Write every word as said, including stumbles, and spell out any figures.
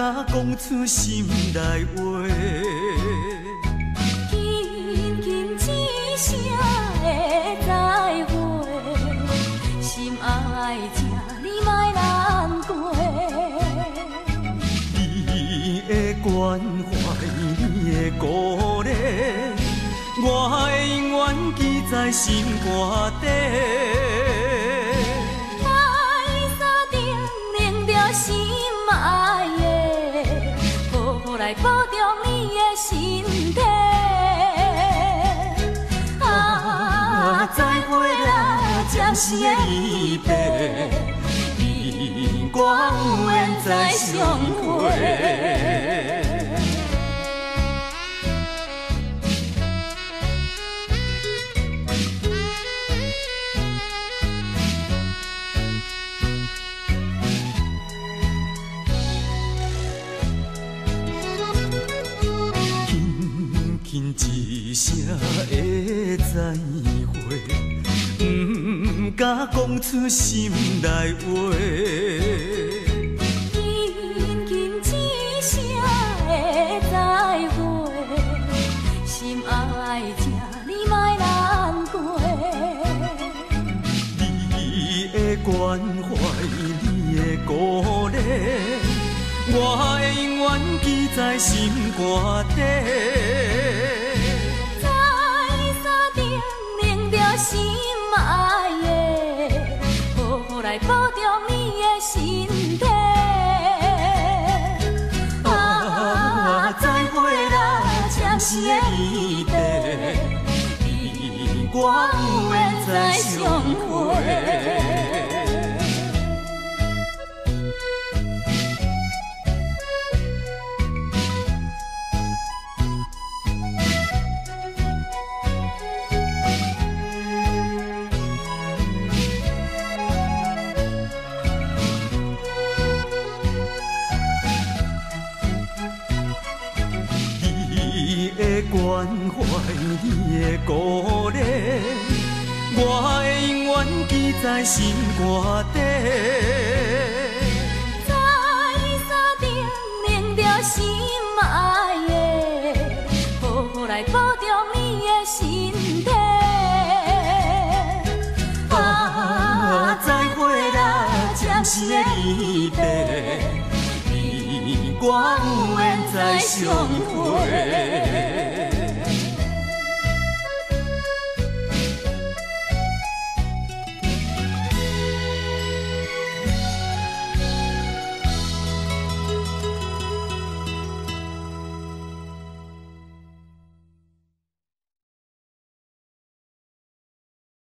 甲讲出心内话。 轻轻一声的再会，心爱情你莫难过。 你的关怀，你的鼓励，我会永远记在心肝底。 爱三定领着心爱的，好好来保重你的身体。啊，再会啦，暂时的离别，你我有缘再相会。轻一声的再会，不敢讲出心内话。轻轻一声的再会，心爱情你莫难过。你的关怀，你的鼓励，我会永远记在心肝底。心爱的，好好来保重你的身体。啊，再会啦，暂时的离别，你我有缘再相会。关怀你的鼓励，我会永远记在心肝底。再三定领着心爱的，好好来保重你的身体。啊，再会啦，暂时的离别，你我有缘再相会。